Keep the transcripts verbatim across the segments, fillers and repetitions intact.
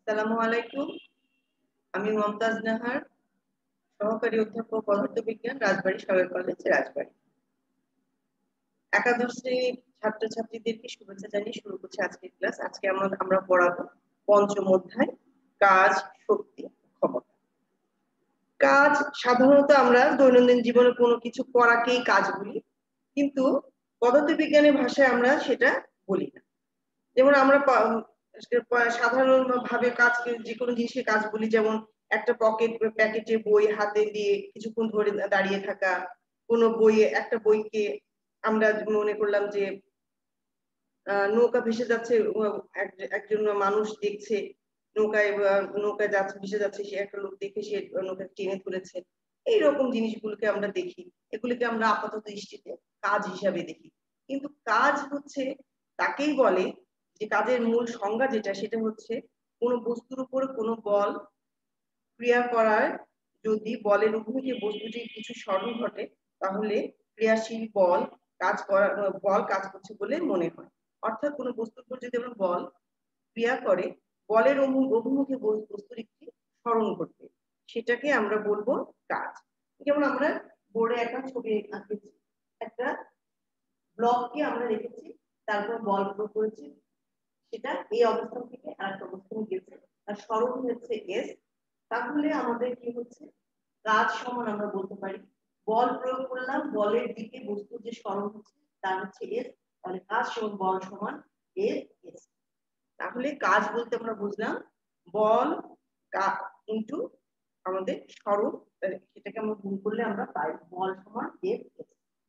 আসসালামু আলাইকুম। আমি মমতাজ নাহার, সহকারী অধ্যাপক পদার্থবিজ্ঞান, রাজবাড়ী সরকারি কলেজ, রাজবাড়ী। একাদশ শ্রেণীর ছাত্রছাত্রীদেরকে শুভেচ্ছা জানিয়ে শুরু করছি আজকের ক্লাস। আজকে আমরা আমরা পড়াবো পঞ্চম অধ্যায়, কাজ, শক্তি, ক্ষমতা। কাজ সাধারণত আমরা দৈনন্দিন জীবনে কোনো কিছু করাকেই কাজ বলি, কিন্তু পদার্থবিজ্ঞানের ভাষায় আমরা সেটা বলি না। যেমন আমরা সাধারণভাবে কাজকে যে কোনো জিনিসকে কাজ বলি, যেমন একটা পকেট প্যাকেটে বই হাতে দিয়ে কিছুক্ষণ ধরে দাঁড়িয়ে থাকা, কোনো বইয়ে একটা বইকে আমরা মনে করলাম যে নৌকা ভেসে যাচ্ছে, একজন মানুষ দেখছে নৌকায় নৌকায় যাচ্ছে, ভেসে যাচ্ছে, সে একটা লোক দেখে সে নৌকা টেনে তুলেছে। এইরকম জিনিসগুলোকে আমরা দেখি, এগুলিকে আমরা আপাতত দৃষ্টিতে কাজ হিসাবে দেখি। কিন্তু কাজ হচ্ছে তাকেই বলে যে কাজের মূল সংজ্ঞা যেটা, সেটা হচ্ছে কোনো বস্তুর উপরে কোনো বল ক্রিয়া করার, যদি বলের অভিমুখে বস্তুটির কিছু স্মরণ ঘটে, তাহলে ক্রিয়াশীল বল কাজ করা বল কাজ করছে বলে মনে হয়। অর্থাৎ কোনো বস্তুর উপর যদি আমরা বল ক্রিয়া করে, বলের অভিমুখে বস্তুর একটি স্মরণ ঘটবে, সেটাকে আমরা বলবো কাজ। যেমন আমরা বোর্ডে একটা ছবি আঁকেছি, একটা ব্লককে আমরা রেখেছি, তারপর বল প্রয়োগ করেছি, সেটা এই অবস্থান থেকে আরেকটা অবস্থানে গেছে, আর স্মরণ হচ্ছে এস। তাহলে আমাদের কি হচ্ছে, কাজ সমান আমরা বলতে পারি বল প্রয়োগ করলাম, বলের দিকে বস্তুর যে স্মরণ হচ্ছে তার হচ্ছে এস, তাহলে কাজ সমান বল সমান এস এস। তাহলে কাজ বলতে আমরা বুঝলাম বল ইনটু আমাদের স্মরণ, সেটাকে আমরা গুণ করলে আমরা পাই বল সমান এস এস।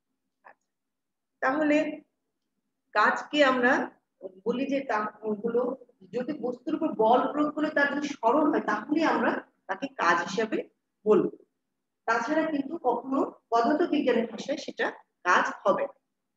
তাহলে কাজকে আমরা বলি যে তা হলো, যদি বস্তুর উপর বল প্রয়োগ করে তার যদি স্মরণ হয়, তাহলে আমরা তাকে কাজ হিসাবে বলবো। তাছাড়া কিন্তু কখনো পদার্থবিজ্ঞানের ভাষায় সেটা কাজ হবে।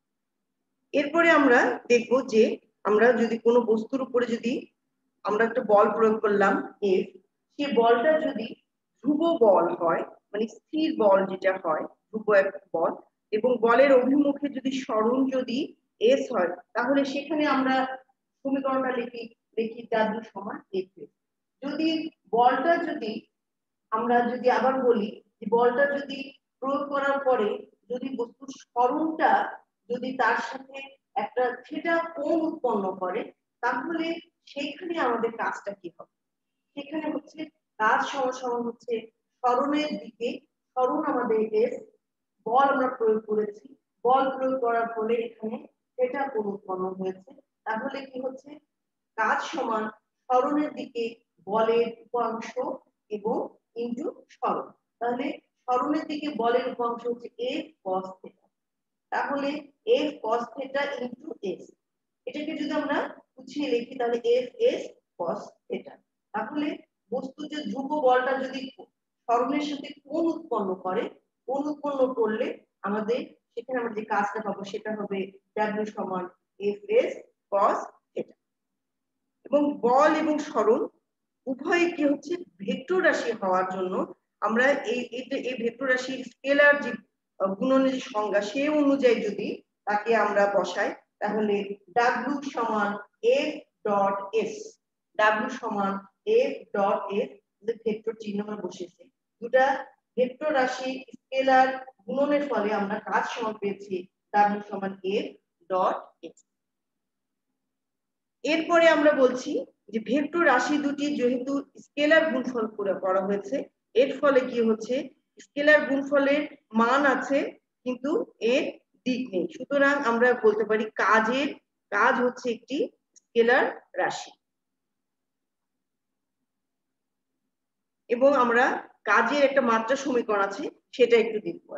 এরপরে আমরা দেখব যে আমরা যদি কোনো বস্তুর উপরে যদি আমরা একটা বল প্রয়োগ করলাম এফ, সে বলটা যদি ধ্রুব বল হয়, মানে স্থির বল যেটা হয়, ধ্রুব একটা বল, এবং বলের অভিমুখে যদি স্মরণ যদি এস হয়, তাহলে সেখানে আমরা সমীকরণটা লিখি লিখি ডাব্লিউ সমান এফ। যদি বলটা যদি আমরা যদি আবার বলি যে বলটা যদি প্রয়োগ করার পরে যদি বস্তুর স্মরণটা যদি তার সাথে একটা থিটা কোণ উৎপন্ন করে, তাহলে সেইখানে আমাদের কাজটা কি হবে, সেখানে হচ্ছে কাজ সমান সমান হচ্ছে স্মরণের দিকে, স্মরণ আমাদের এস, বল আমরা প্রয়োগ করেছি, বল প্রয়োগ করার ফলে এখানে থিটা কোণ উৎপন্ন হয়েছে, তাহলে কি হচ্ছে কাজ সমান স্মরণের দিকে বলের উপাংশ এবং ইনটু স্মরণ। তাহলে স্মরণের দিকে বলের উপাংশ হচ্ছে এফ কস থিটা, তাহলে F cos theta into S. এটাকে যদি আমরা গুছিয়ে লিখি তাহলে এফ এস কস থিটা। তাহলে বস্তু যে ধ্রুব বলটা যদি স্মরণের সাথে কোণ উৎপন্ন করে, কোণ উৎপন্ন করলে আমাদের সেখানে আমরা যে কাজটা পাবো সেটা হবে ডাব্লিউ সমান এফ এস কস থিটা। এবং বল এবং স্মরণ উভয় কি হচ্ছে ভেক্টর রাশি হওয়ার জন্য আমরা এই এই ভেক্টর রাশির স্কেলার যে গুণনের যে সংজ্ঞা, সেই অনুযায়ী যদি তাকে আমরা বসাই, তাহলে ডাব্লিউ সমান এফ ডট এস, ডাব্লিউ সমান এফ ডট এস, ভেক্টর চিহ্ন আমরা বসেছি, দুটা ভেক্টর রাশি স্কেলার গুণনের ফলে আমরা কাজ সমান পেয়েছি ডাব্লিউ সমান এফ ডট এস। এরপরে আমরা বলছি যে ভেক্টর রাশি দুটি যেহেতু স্কেলার গুণফল করা হয়েছে, এর ফলে কি হচ্ছে, স্কেলার গুণফলের মান আছে কিন্তু এর দিক নেই, সুতরাং আমরা বলতে পারি কাজের কাজ হচ্ছে একটি স্কেলার রাশি। এবং আমরা কাজের একটা মাত্রা সমীকরণ আছে, সেটা একটু দেখব।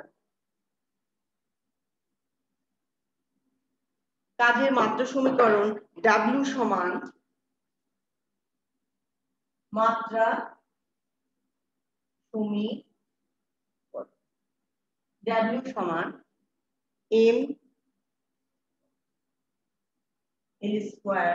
কাজের মাত্রা সমীকরণ ডাব্লিউ সমান মাত্রা সমীকরণ, ডাব্লিউ সমান এম এল স্কয়ার,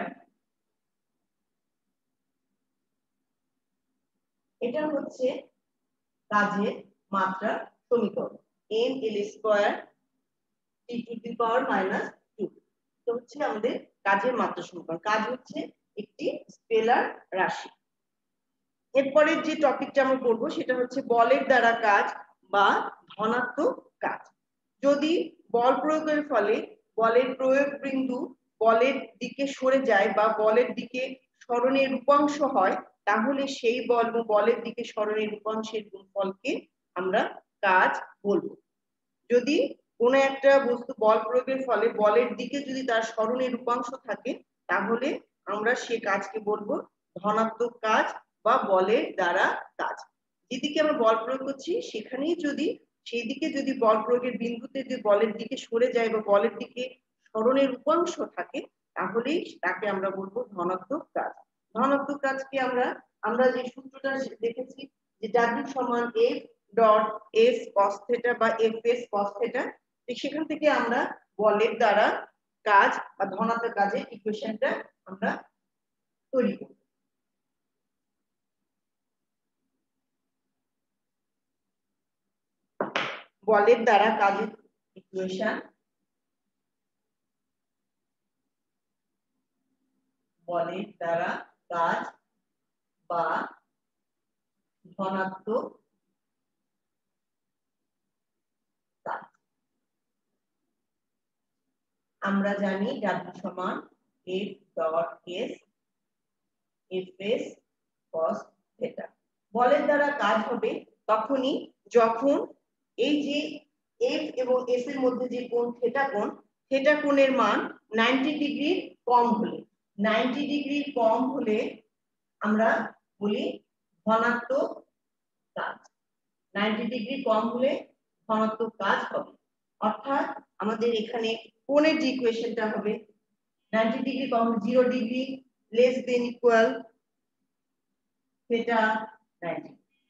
এটা হচ্ছে কাজের মাত্রা সমীকরণ, M L square T to the power minus two, তো হচ্ছে আমাদের কাজের মাত্রা সমীকরণ। কাজ হচ্ছে একটি স্কেলার রাশি। এরপরে যে টপিকটা আমরা পড়বো সেটা হচ্ছে বলের দ্বারা কাজ বা ধনাত্মক কাজ। যদি বল প্রয়োগের ফলে বলের প্রয়োগ বিন্দু বলের দিকে সরে যায় বা বলের দিকে সরণের রূপাংশ হয়, তাহলে সেই বল বা বলের দিকে সরণের রূপাংশের গুণফলকে আমরা কাজ বলবো। যদি কোনো একটা বস্তু বল প্রয়োগের ফলে বলের দিকে যদি তার সরণের রূপাংশ থাকে, তাহলে আমরা সে কাজকে বলবো ধনাত্মক কাজ বা বলের দ্বারা কাজ। যেদিকে আমরা বল প্রয়োগ করছি সেখানেই যদি সেই দিকে যদি বল প্রয়োগের বিন্দুতে যে বলের দিকে সরে যায় বা বলের দিকে সরণের রূপাংশ থাকে, তাহলেই তাকে আমরা বলবো ধনাত্মক কাজ। ধনাত্মক কাজকে আমরা আমরা যে সূত্রটা দেখেছি যে ডাব্লিউ সমান F dot S cos theta বা এফ এস কস থিটা, সেখান থেকে আমরা বলের দ্বারা কাজ বা ধনাত্মক কাজের ইকুয়েশনটা আমরা তৈরি করি। বলের দ্বারা কাজের ইকুয়েশন, বলের দ্বারা কাজ বা ধনাত্মক কাজ। আমরা জানি ডাব্লিউ সমান F dot S F S cos theta. বলের দ্বারা কাজ হবে তখনই যখন এই যে এফ এবং এস এর মধ্যে যে কোণ থিটা কোণ, থিটা কোণের মান নব্বই ডিগ্রির কম হলে, নব্বই ডিগ্রির কম হলে আমরা বলি ধনাত্মক কাজ। নব্বই ডিগ্রি কম হলে ধনাত্মক কাজ হবে। অর্থাৎ আমাদের এখানে কোণের যে ইকুয়েশনটা হবে নব্বই ডিগ্রি কম zero degree less than equal theta নব্বই।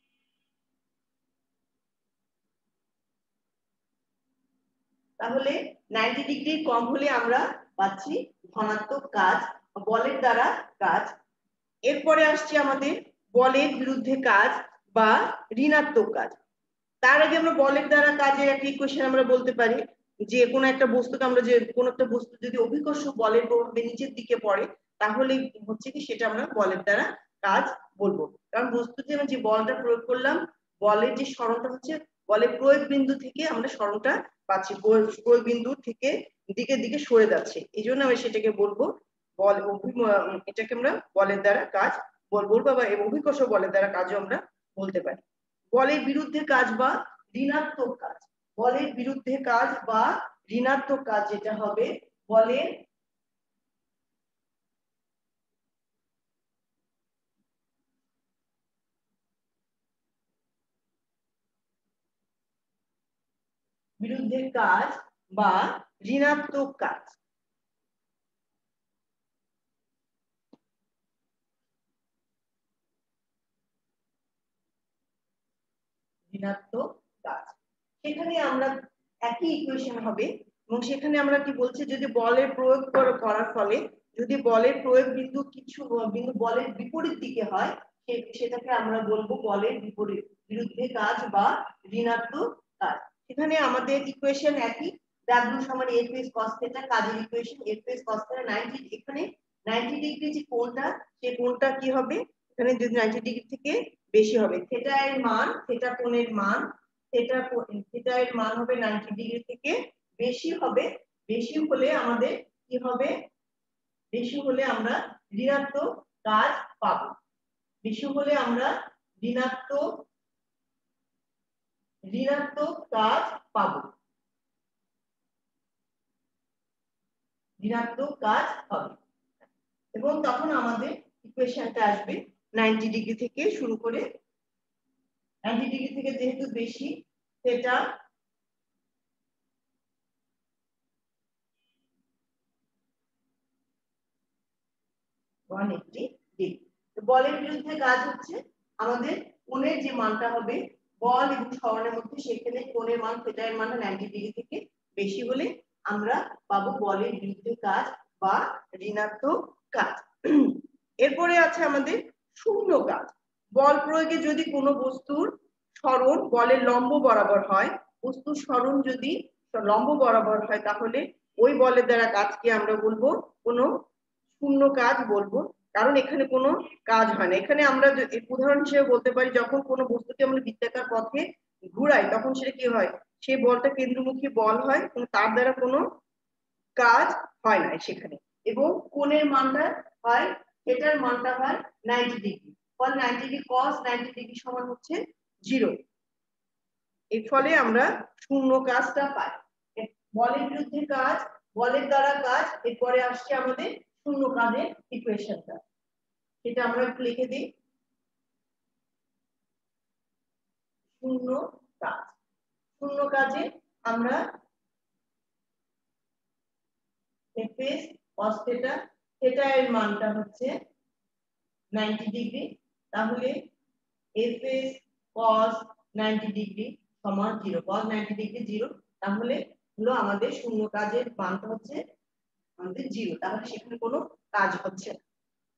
তাহলে নব্বই ডিগ্রি কম হলে আমরা পাচ্ছি ধনাত্মক কাজ, বলের দ্বারা কাজ। এরপরে আসছে আমাদের বলের বিরুদ্ধে কাজ বা ঋণাত্মক কাজ। তার আগে আমরা বলের দ্বারা কাজের একটা ইকুয়েশন আমরা বলতে পারি যে কোনো একটা বস্তুকে আমরা যে কোনো একটা বস্তু যদি অভিকর্ষ বলের প্রভাবে নিচের দিকে পড়ে, তাহলে হচ্ছে কি সেটা আমরা বলের দ্বারা কাজ বলবো। কারণ বস্তুতে আমরা যে বলটা প্রয়োগ করলাম, বলের যে সরণটা হচ্ছে বলের প্রয়োগ বিন্দু থেকে আমরা সরণটা পাচ্ছি, প্রয়োগ বিন্দু থেকে দিকে দিকে সরে যাচ্ছে, এই জন্য আমরা সেটাকে বলবো বল, এটাকে আমরা বলের দ্বারা কাজ বলবো বা অভিকর্ষ বলের দ্বারা কাজও আমরা বলতে পারি। বলের বিরুদ্ধে কাজ বা ঋণাত্মক কাজ, বলের বিরুদ্ধে কাজ বা ঋণাত্মক কাজ যেটা হবে বলের বিরুদ্ধে কাজ বা ঋণাত্মক কাজ। ঋণাত্মক কাজ সেখানে আমরা একই ইকুয়েশন হবে এবং সেখানে আমরা কি বলছি যদি বলের প্রয়োগ করার ফলে যদি বলের প্রয়োগ বিন্দু কিছু বিন্দু বলের বিপরীত দিকে হয়, সেটাকে আমরা বলবো বলের বিপরীত বিরুদ্ধে কাজ বা ঋণাত্মক কাজ। সেখানে আমাদের ইকুয়েশন একই, ডাব্লিউ সমান এফ এস কস থিটা, কাজের equation F S cos theta নব্বই। এখানে নব্বই ডিগ্রি যে কোণটা সেই কোণটা কি হবে, এখানে যদি নব্বই ডিগ্রি থেকে বেশি হবে, থিটা এর মান থিটা কোণের মান থিটা থিটা এর মান হবে নব্বই ডিগ্রি থেকে বেশি হবে। বেশি হলে আমাদের কি হবে, বেশি হলে আমরা ঋণাত্মক কাজ পাবো। বেশি হলে আমরা ঋণাত্মক ঋণাত্মক কাজ পাবো, ঋণাত্মক কাজ হবে। এবং তখন আমাদের ইকুয়েশনটা আসবে নব্বই ডিগ্রি থেকে শুরু করে, নব্বই ডিগ্রি থেকে যেহেতু বেশি সেটা একশো আশি ডিগ্রি। বলের বিরুদ্ধে কাজ হচ্ছে আমাদের কোণের যে মানটা হবে বল এবং সরণের মধ্যে, সেখানে কোণের মান থিটা এর মান নব্বই ডিগ্রি থেকে বেশি হলে আমরা পাবো বলের বিরুদ্ধে কাজ বা ঋণাত্মক কাজ। এরপরে আছে আমাদের শূন্য কাজ। বল প্রয়োগে যদি কোনো বস্তুর সরণ বলের লম্ব বরাবর হয়, বস্তুর সরণ যদি লম্ব বরাবর হয়, তাহলে ওই বলের দ্বারা কাজকে আমরা বলবো কোনো শূন্য কাজ বলবো। কারণ এখানে কোনো কাজ হয় না। এখানে আমরা উদাহরণ হিসেবে বলতে পারি, যখন কোনো বস্তুকে আমরা বৃত্তাকার পথে ঘুরাই তখন সেটা কি হয়, সেই বলটা কেন্দ্রমুখী বল হয় এবং তার দ্বারা কোনো কাজ হয় না সেখানে। এবং কোণের মানটা হয়, এটার মানটা হয় নাইনটি ডিগ্রি, ফলে ninety degree cos ninety degree সমান হচ্ছে জিরো। এর ফলে আমরা শূন্য কাজটা পাই। বলের বিরুদ্ধে কাজ, বলের দ্বারা কাজ, এরপরে আসছে আমাদের শূন্য কাজের ইকুয়েশনটা, এটা আমরা একটু লিখে দিই। শূন্য কাজ, শূন্য কাজে আমরা এফএস cos থিটা, থিটা এর মানটা হচ্ছে নাইনটি ডিগ্রি, তাহলে এফএস cos নাইনটি ডিগ্রি সমান zero, cos ninety degree zero, তাহলে হলো আমাদের শূন্য কাজের মানটা হচ্ছে আমাদের জিরো, তাহলে সেখানে কোনো কাজ হচ্ছে না।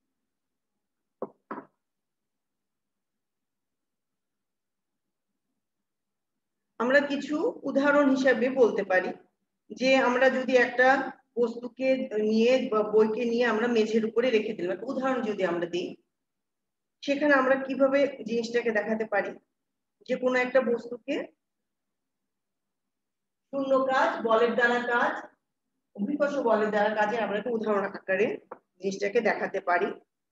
আমরা কিছু উদাহরণ হিসাবে বলতে পারি যে আমরা যদি একটা বস্তুকে নিয়ে বা বইকে নিয়ে আমরা মেঝের উপরে রেখে দিলাম, একটা উদাহরণ যদি আমরা দিই, সেখানে আমরা কিভাবে জিনিসটাকে দেখাতে পারি যে কোনো একটা বস্তুকে শূন্য কাজ, বলের দ্বারা কাজ, অভিকর্ষ বলের দ্বারা কাজে আমরা একটা উদাহরণ আকারে জিনিসটাকে দেখাতে পারি।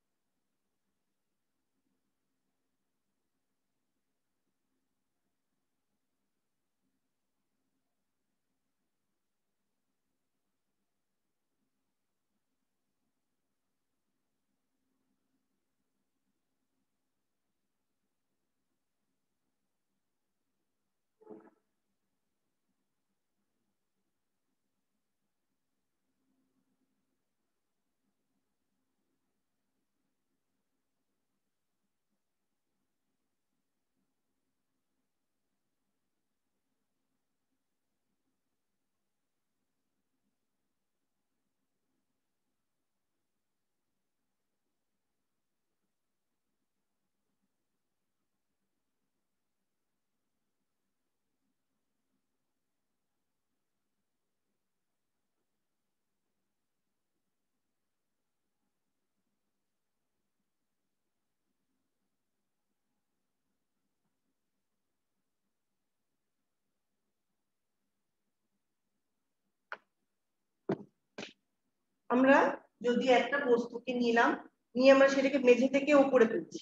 আমরা যদি একটা বস্তুকে নিলাম, নিয়ে আমরা সেটাকে মেঝে থেকে উপরে তুলছি,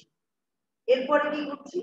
এরপরে কি করছি,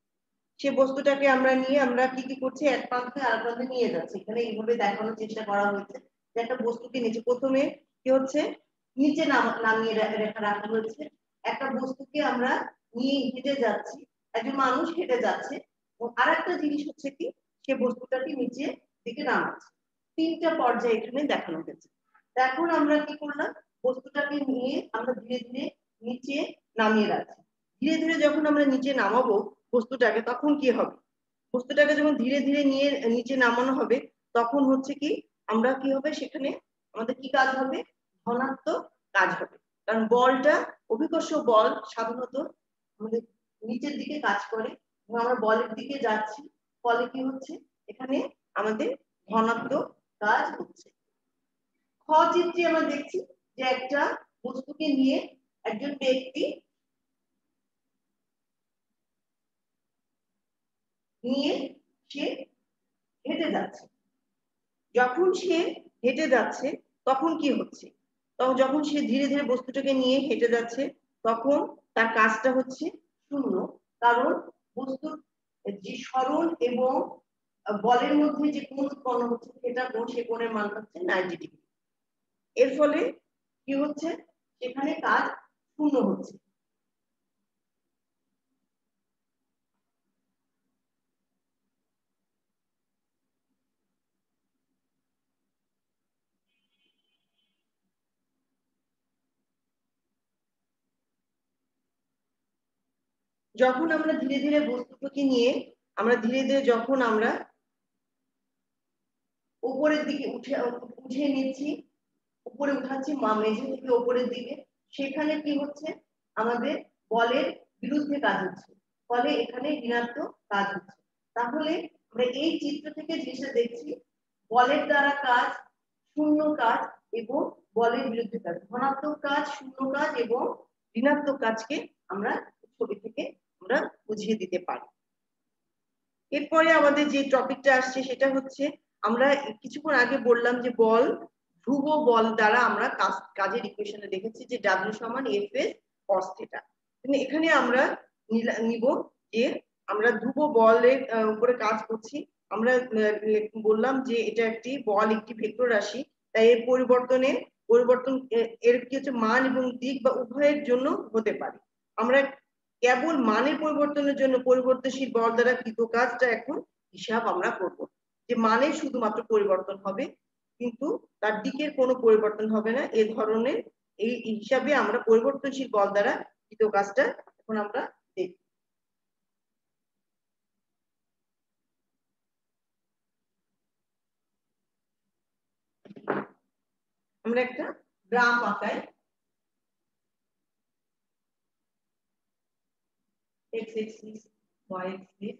সে বস্তুটাকে আমরা নিয়ে আমরা কি কি করছি, এক প্রান্ত থেকে আরেক প্রান্তে নিয়ে যাচ্ছি। এখানে এইভাবে দেখানোর চেষ্টা করা হয়েছে যে একটা বস্তুকে নিচে প্রথমে কি হচ্ছে, নিচে নামিয়ে রেখা রাখা হয়েছে, একটা বস্তুকে আমরা নিয়ে হেঁটে যাচ্ছি, একজন মানুষ হেঁটে যাচ্ছে, এবং আর একটা জিনিস হচ্ছে কি, সে বস্তুটাকে নিচে দিকে নামাচ্ছে। তিনটা পর্যায়ে এখানে দেখানো হয়েছে। এখন আমরা কি করলাম, বস্তুটাকে নিয়ে আমরা ধীরে ধীরে নিচে নামিয়ে রাখছি। ধীরে ধীরে যখন আমরা নিচে নামাবো বস্তুটাকে, তখন কি হবে, বস্তুটাকে যখন ধীরে ধীরে নিয়ে নিচে নামানো হবে তখন হচ্ছে কি, আমরা কি হবে সেখানে আমাদের কি কাজ হবে, ধনাত্মক কাজ হবে। কারণ বলটা, অভিকর্ষ বল সাধারণত আমাদের নিচের দিকে কাজ করে এবং আমরা বলের দিকে যাচ্ছি, ফলে কি হচ্ছে, এখানে আমাদের ধনাত্মক কাজ হচ্ছে। খ চিত্রে আমরা দেখছি যে একটা বস্তুকে নিয়ে একজন ব্যক্তি নিয়ে সে হেঁটে যাচ্ছে। যখন সে হেঁটে যাচ্ছে তখন কি হচ্ছে, তখন যখন সে ধীরে ধীরে বস্তুটাকে নিয়ে হেঁটে যাচ্ছে তখন তার কাজটা হচ্ছে শূন্য, কারণ বস্তুর যে সরণ এবং বলের মধ্যে যে কোণ উৎপন্ন হচ্ছে সেটা কোণ, সে কোণের মান হচ্ছে নাইনটি ডিগ্রি। এর ফলে কি হচ্ছে, সেখানে কাজ শূন্য হচ্ছে। যখন আমরা ধীরে ধীরে বস্তুটাকে নিয়ে আমরা ধীরে ধীরে যখন আমরা উপরের দিকে উঠে উঠিয়ে নিচ্ছি, উপরে উঠাচ্ছি মেঝে থেকে উপরের দিকে, সেখানে কি হচ্ছে, আমাদের বলের বিরুদ্ধে কাজ হচ্ছে, ফলে এখানে ঋণাত্মক কাজ হচ্ছে। তাহলে আমরা এই চিত্র থেকে জিনিসটা দেখছি, বলের দ্বারা কাজ, শূন্য কাজ এবং বলের বিরুদ্ধে কাজ, ধনাত্মক কাজ, শূন্য কাজ এবং ঋণাত্মক কাজকে আমরা ছবি থেকে আমরা বুঝিয়ে দিতে পারি। এরপরে আমাদের যে টপিকটা আসছে সেটা হচ্ছে আমরা কিছুক্ষণ আগে বললাম যে বল ধ্রুব বল দ্বারা আমরা কাজের ইকুয়েশনে দেখেছি যে ডাব্লিউ সমান এফ এস কস থিটা। এখানে আমরা নিব যে আমরা ধ্রুব বলের উপরে কাজ করছি। আমরা বললাম যে এটা একটি বল একটি ভেক্টর রাশি, তাই এর পরিবর্তনে পরিবর্তন এর কি হচ্ছে মান এবং দিক বা উভয়ের জন্য হতে পারে। আমরা কেবল মানের পরিবর্তনের জন্য পরিবর্তনশীল বল দ্বারা কৃত কাজটা এখন হিসাব আমরা করব, যে মানে শুধুমাত্র পরিবর্তন হবে কিন্তু তার দিকের কোনো পরিবর্তন হবে না। এই ধরনের এই হিসাবে আমরা পরিবর্তনশীল বল দ্বারা কৃত কাজটা এখন আমরা দেখব। আমরা একটা গ্রাফ আঁকাই, x axis y axis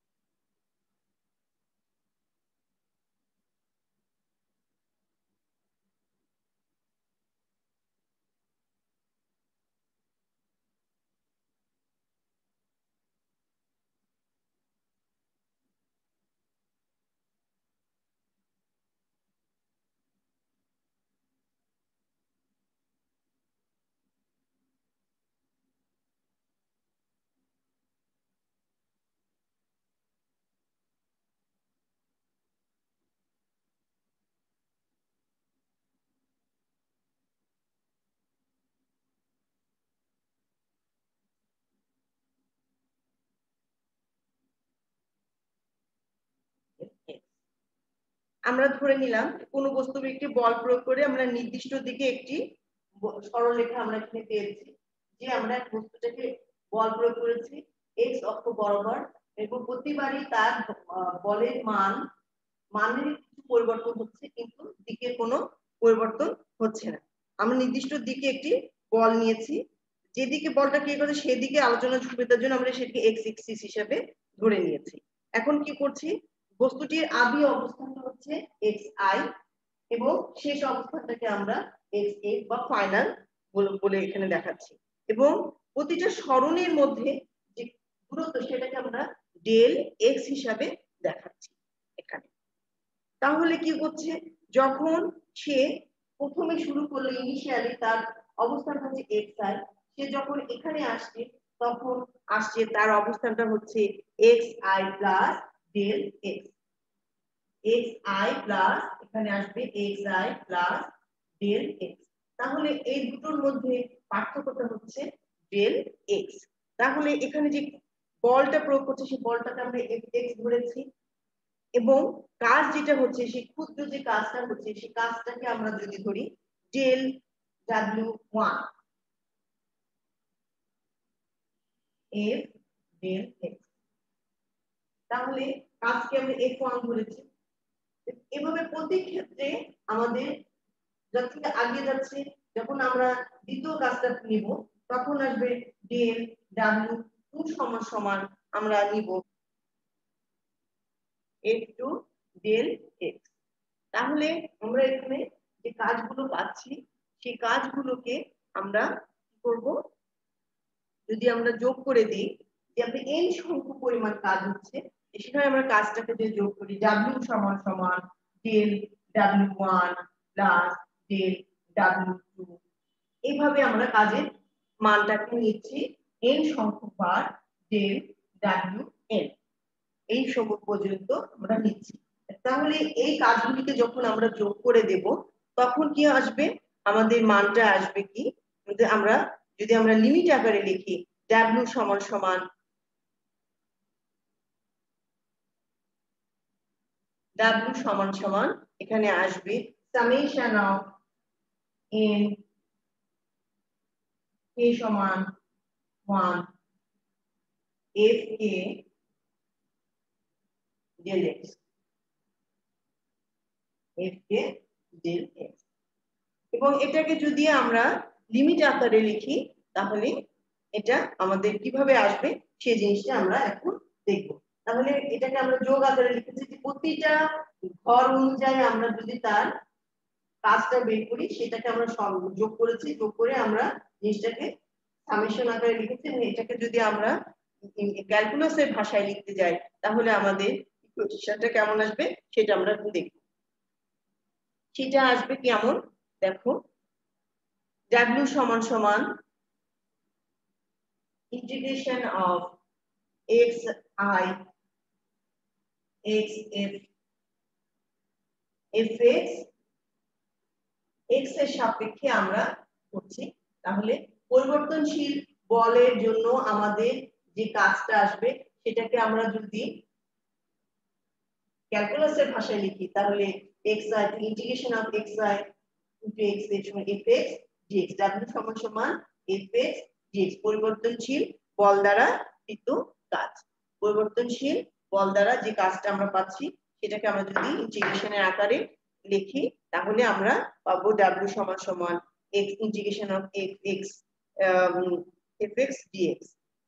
আমরা ধরে নিলাম কোনো বস্তুর একটি বল প্রয়োগ করে আমরা নির্দিষ্ট দিকে একটি সরলরেখা আমরা এখানে পেয়েছি, যে আমরা বস্তুটাকে বল প্রয়োগ করেছি এক্স অক্ষ বরাবর এবং প্রতিবারই তার বলের মান মানের কিছু পরিবর্তন হচ্ছে কিন্তু দিকের কোনো পরিবর্তন হচ্ছে না। আমরা নির্দিষ্ট দিকে একটি বল নিয়েছি, যেদিকে বলটা কে করে সেদিকে আলোচনার সুবিধার জন্য আমরা সেটাকে এক্স এক্সিস হিসেবে ধরে নিয়েছি। এখন কি করছি, বস্তুটির আদি অবস্থানটা হচ্ছে এক্স আই এবং শেষ অবস্থানটাকে আমরা এক্স এ বা ফাইনাল বলে এখানে দেখাচ্ছি এবং প্রতিটা সরণের মধ্যে যে দূরত্ব সেটাকে আমরা ডেল এক্স হিসাবে দেখাচ্ছি এখানে। তাহলে কি হচ্ছে, যখন সে প্রথমে শুরু করলো ইনিশিয়ালি তার অবস্থান হচ্ছে এক্স আই, সে যখন এখানে আসছে তখন আসছে তার অবস্থানটা হচ্ছে X I plus del X, X I plus এখানে আসবে X I plus del X. তাহলে এই দুটোর মধ্যে পার্থক্যটা হচ্ছে ডেল এক্স। তাহলে এখানে যে বলটা প্রয়োগ করছে সেই বলটাকে আমরা এক্স ধরেছি এবং কাজ যেটা হচ্ছে সেই ক্ষুদ্র যে কাজটা হচ্ছে সেই কাজটাকে আমরা যদি ধরি del W one F del X, তাহলে কাজকে আমরা এফ ওয়ান ধরেছি। এভাবে প্রতি ক্ষেত্রে আমাদের যখন আগে যাচ্ছে যখন আমরা দ্বিতীয় কাজটা নিব তখন আসবে ডেল ডাব্লিউ টু সমান সমান আমরা নিব এফ টু ডেল এক্স। তাহলে আমরা এখানে যে কাজগুলো পাচ্ছি সেই কাজগুলোকে আমরা কি করব, যদি আমরা যোগ করে দিই যে আপনি n সংখ্যক পরিমাণ কাজ হচ্ছে সেখানে আমরা কাজটাকে যদি যোগ করি w সমান সমান del W one plus del W two, এইভাবে আমরা কাজের মানটাকে নিচ্ছি n সংখ্যক বার ডেল ডাব্লিউ এন, এই সংখ্যক পর্যন্ত আমরা নিচ্ছি। তাহলে এই কাজগুলিকে যখন আমরা যোগ করে দেব তখন কি আসবে, আমাদের মানটা আসবে কি, আমরা যদি আমরা লিমিট আকারে লিখি w সমান সমান w সমান সমান এখানে আসবে সামেশন অফ n k সমান one f k del x, f k del x এবং এটাকে যদি আমরা লিমিট আকারে লিখি তাহলে এটা আমাদের কিভাবে আসবে সেই জিনিসটা আমরা এখন দেখব। তাহলে এটাকে আমরা যোগ আকারে লিখেছি যে প্রতিটা ঘর অনুযায়ী আমরা যদি তার কাজটা বের করি সেটাকে আমরা যোগ করেছি, যোগ করে আমরা জিনিসটাকে সামেশন আকারে লিখেছি, এবং এটাকে যদি আমরা ক্যালকুলাসের ভাষায় লিখতে যাই তাহলে আমাদের ইকুয়েশনটা কেমন আসবে সেটা আমরা দেখব। সেটা আসবে কেমন দেখো, ডাব্লিউ সমান সমান integration of X I X F F X X এর সাপেক্ষে আমরা করছি। তাহলে পরিবর্তনশীল বলের জন্য আমাদের যে কাজটা আসবে সেটাকে আমরা যদি ক্যালকুলাসের ভাষায় লিখি তাহলে X I integration of X I into X এর সমান এফ এক্স ডিএক্স, ডাব্লিউ সমান সমান এফ এক্স ডিএক্স, পরিবর্তনশীল বল দ্বারা কৃত কাজ। পরিবর্তনশীল বল দ্বারা যে কাজটা আমরা পাচ্ছি সেটাকে আমরা যদি ইন্টিগ্রেশনের আকারে লিখি তাহলে আমরা পাবো ডাব্লিউ সমান সমান X integration of F X F X dx.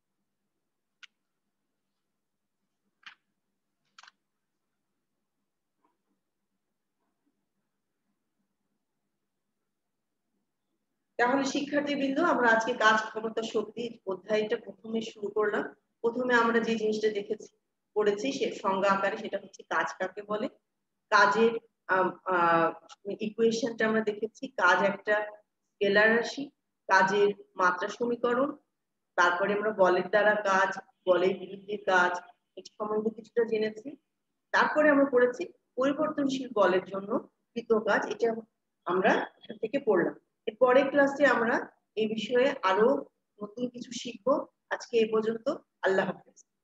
তাহলে শিক্ষার্থীবৃন্দ, আমরা আজকে কাজ ক্ষমতা শক্তি অধ্যায়টা প্রথমে শুরু করলাম। প্রথমে আমরা যে জিনিসটা দেখেছি পড়েছি সে সংজ্ঞা আকারে, সেটা হচ্ছে কাজ কাকে বলে। কাজের ইকুয়েশনটা আমরা দেখেছি, কাজ একটা স্কেলার রাশি, কাজের মাত্রা সমীকরণ, তারপরে আমরা বলের দ্বারা কাজ, বলের বিরুদ্ধে কাজ এই সম্বন্ধে কিছুটা জেনেছি। তারপরে আমরা পড়েছি পরিবর্তনশীল বলের জন্য কৃত কাজ, এটা আমরা এখান থেকে পড়লাম। এর পরের ক্লাসে আমরা এই বিষয়ে আরো নতুন কিছু শিখবো। আজকে এই পর্যন্ত, আল্লাহ হাফেজ।